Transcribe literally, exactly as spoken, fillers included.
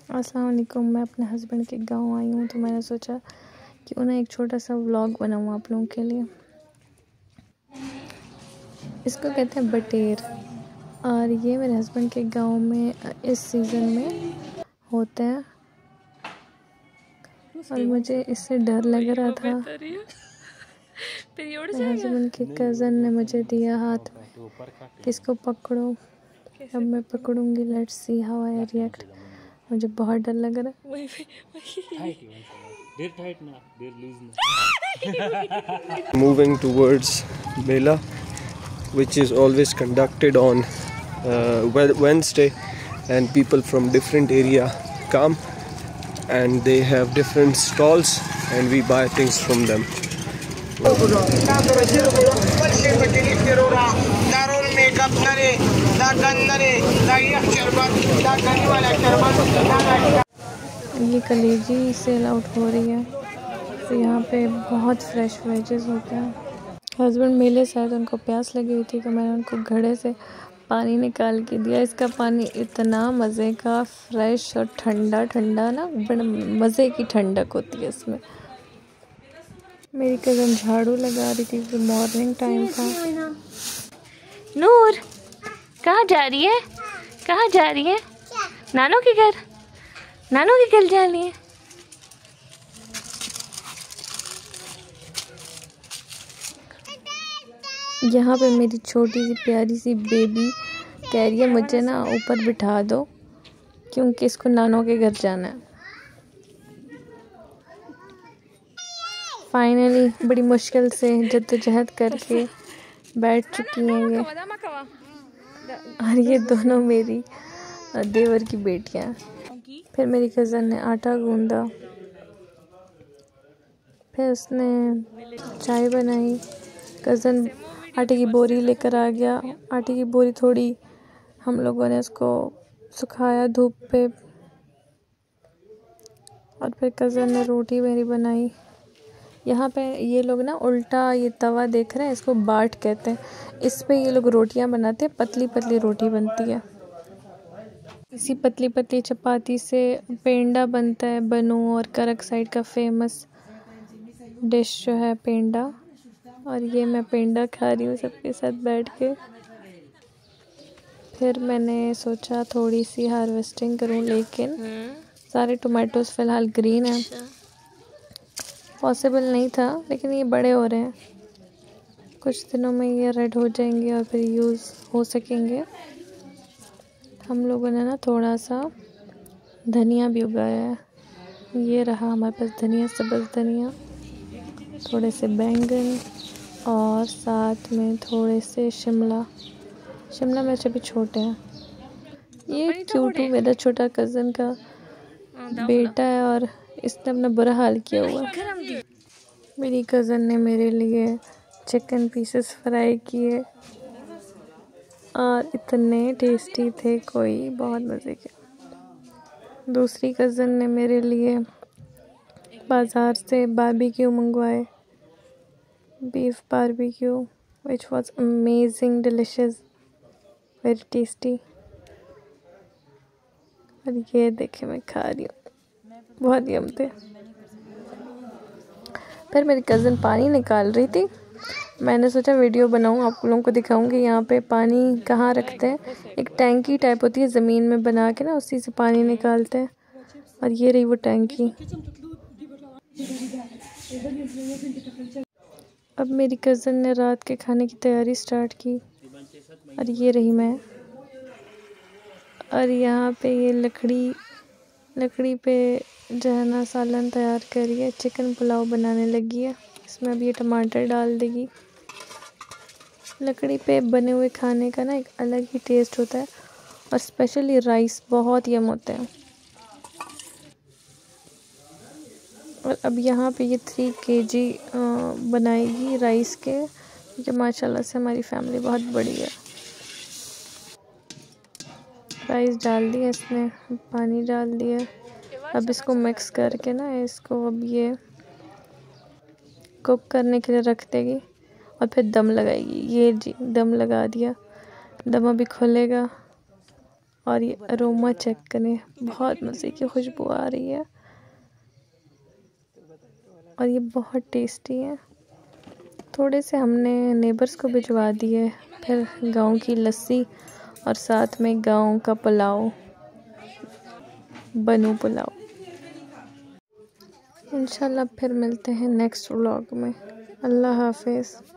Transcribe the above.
अस्सलाम वालेकुम। मैं अपने हस्बैंड के गांव आई हूँ तो मैंने सोचा कि उन्हें एक छोटा सा व्लॉग बनाऊँ आप लोगों के लिए। इसको कहते हैं बटेर, और ये मेरे हस्बैंड के गांव में इस सीज़न में होते हैं और मुझे इससे डर लग रहा था। मेरे हस्बैंड के कज़न ने मुझे दिया हाथ में कि इसको पकड़ो। अब मैं पकड़ूंगी, let's see how I react. मुझे बहुत डर लग रहा है। Moving towards Mela, which is always conducted on uh, Wednesday, and people from different area come and they have different stalls and we buy things from them. ये कलेजी sell out हो रही है तो यहाँ पे बहुत फ्रेश वेजेस होते हैं। हस्बैंड मेले से आए तो उनको प्यास लगी हुई थी तो मैंने उनको घड़े से पानी निकाल के दिया। इसका पानी इतना मज़े का, फ्रेश और ठंडा ठंडा ना, बड़ा मज़े की ठंडक होती है इसमें। मेरी कज़न झाड़ू लगा रही थी तो मॉर्निंग टाइम था। नूर कहाँ जा रही है? कहाँ जा रही है? नानू के घर। नानू के घर जा रही है। यहाँ पे मेरी छोटी सी प्यारी सी बेबी कह रही है मुझे ना ऊपर बिठा दो क्योंकि इसको नानू के घर जाना है। फाइनली बड़ी मुश्किल से जद्दोजहद करके बैठ चुकी हैं ये, और ये दोनों मेरी देवर की बेटियां। फिर मेरी कज़न ने आटा गूंदा, फिर उसने चाय बनाई। कज़न आटे की बोरी लेकर आ गया। आटे की बोरी थोड़ी हम लोगों ने उसको सुखाया धूप पे, और फिर कज़न ने रोटी मेरी बनाई। यहाँ पे ये लोग ना उल्टा ये तवा देख रहे हैं, इसको बाट कहते हैं। इस पे ये लोग रोटियां बनाते हैं, पतली पतली रोटी बनती है। इसी पतली पतली चपाती से पेंडा बनता है। बनू और करक साइड का फेमस डिश जो है पेंडा, और ये मैं पेंडा खा रही हूँ सबके साथ बैठ के। फिर मैंने सोचा थोड़ी सी हार्वेस्टिंग करूँ, लेकिन सारे टोमेटोज फ़िलहाल ग्रीन हैं, पॉसिबल नहीं था, लेकिन ये बड़े हो रहे हैं। कुछ दिनों में ये रेड हो जाएंगे और फिर यूज़ हो सकेंगे। हम लोगों ने ना थोड़ा सा धनिया भी उगाया है। ये रहा हमारे पास धनिया, सब्ज़ धनिया, थोड़े से बैंगन और साथ में थोड़े से शिमला। शिमला मिर्च अभी छोटे हैं। ये क्यूटू मेरा छोटा कज़न का बेटा है और इसने अपना बुरा हाल किया हुआ। मेरी कज़न ने मेरे लिए चिकन पीसेस फ्राई किए और इतने टेस्टी थे, कोई बहुत मज़े के। दूसरी कज़न ने मेरे लिए बाज़ार से बारबेक्यू मंगवाए, beef barbecue, which was amazing, delicious, very tasty. और ये देखे मैं खा रही हूँ, बहुत यम थे। फिर मेरी कज़न पानी निकाल रही थी। मैंने सोचा वीडियो बनाऊँ, आप लोगों को दिखाऊंगी यहाँ पे पानी कहाँ रखते हैं। एक टैंकी टाइप होती है ज़मीन में बना के ना, उसी से पानी निकालते हैं, और ये रही वो टैंकी। अब मेरी कज़न ने रात के खाने की तैयारी स्टार्ट की, और ये रही मैं। और यहाँ पे ये लकड़ी लकड़ी पे जो है ना सालन तैयार करी है, चिकन पुलाव बनाने लगी है। इसमें अब ये टमाटर डाल देगी। लकड़ी पे बने हुए खाने का ना एक अलग ही टेस्ट होता है, और स्पेशली राइस बहुत यम होते हैं। और अब यहाँ पे ये थ्री केजी बनाएगी राइस के, जो माशाल्लाह से हमारी फैमिली बहुत बड़ी है। राइस डाल दिया इसमें, पानी डाल दिया। अब इसको मिक्स करके ना इसको अब ये कुक करने के लिए रख देगी और फिर दम लगाएगी। ये जी दम लगा दिया। दम अभी खुलेगा और ये अरोमा चेक करें, बहुत मज़े की खुशबू आ रही है और ये बहुत टेस्टी है। थोड़े से हमने नेबर्स को भिजवा दिए, फिर गांव की लस्सी और साथ में गांव का पुलाव, बनू पुलाव। इंशाल्लाह फिर मिलते हैं नेक्स्ट व्लॉग में। अल्लाह हाफिज़।